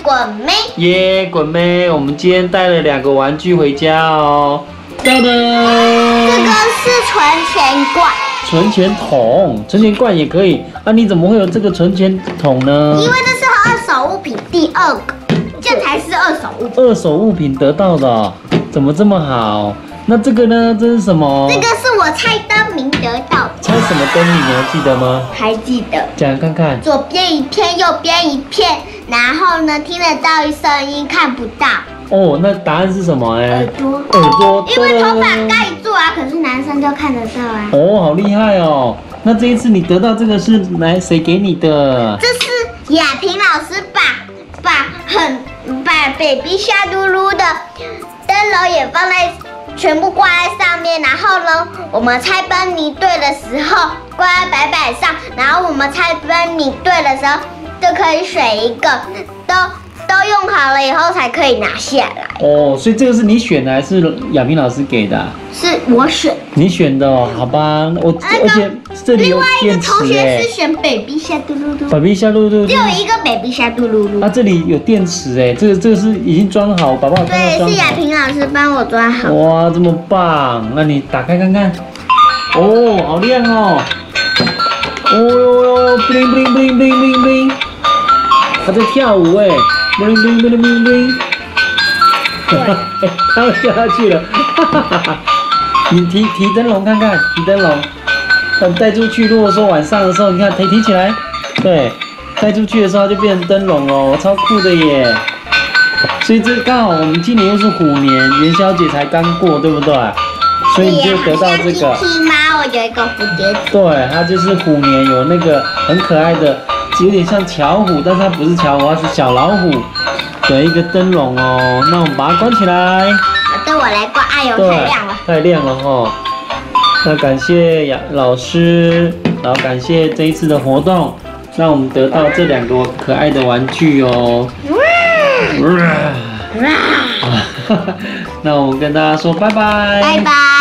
滚妹。 耶，滚妹，我们今天带了2个玩具回家哦。哒哒， 这个是存钱罐。 存钱筒，存钱罐也可以。啊，你怎么会有这个存钱筒呢？ 因为这是二手物品第2个，这才是二手物品。 二手物品得到的哦，怎么这么好？那这个呢？这是什么？ 这个是我猜灯谜得到的。 猜什么灯谜？你还记得吗？ 还记得。 讲看看。 左边一片，右边一片，然后呢，听得到声音，看不到。 哦，那答案是什么？ 耳朵。 耳朵。 因为头发盖住啊，可是男生就看得到啊。 哦，好厉害哦！那这一次你得到这个是谁给你的？ 这是雅萍老师把 baby 夏嘟噜的灯笼也放在全部挂在上面，然后呢，我们猜灯谜对的时候挂在白板上，然后我们猜灯谜对的时候就可以选一个，都用好了以后才可以拿下来。 哦，所以这个是你选的还是雅萍老师给的？ 是我选。 你选的哦，好吧，而且这里有另外一个电池同学哎是选 baby 夏嘟噜噜。 ，baby 夏露露。 只有一个 baby 夏嘟噜噜。 啊，这里有电池哎，这个是已经装好，宝宝刚刚对， 装好。 是雅萍老师帮我装好。 哇，这么棒！那你打开看看。哦，好亮哦！哦哟，bling bling bling bling bling bling， 他在跳舞哎，bling bling bling bling bling。哎，他要掉下去了，你提灯笼看看，提灯笼，带出去。如果说晚上的时候，你看提起来，对，带出去的时候它就变成灯笼哦，超酷的耶！所以这刚好我们今年又是虎年，元宵节才刚过，对不对？所以你就得到这个。 Kitty 猫，我有一个蝴蝶结。 对，它就是虎年有那个很可爱的，有点像巧虎，但是它不是巧虎，它是小老虎的一个灯笼哦。那我们把它关起来。 好的，我来挂。哎呦，太亮了。 太亮了哦。那感谢老师，然后感谢这一次的活动，让我们得到这2个可爱的玩具哦。那我们跟大家说拜拜。 拜拜。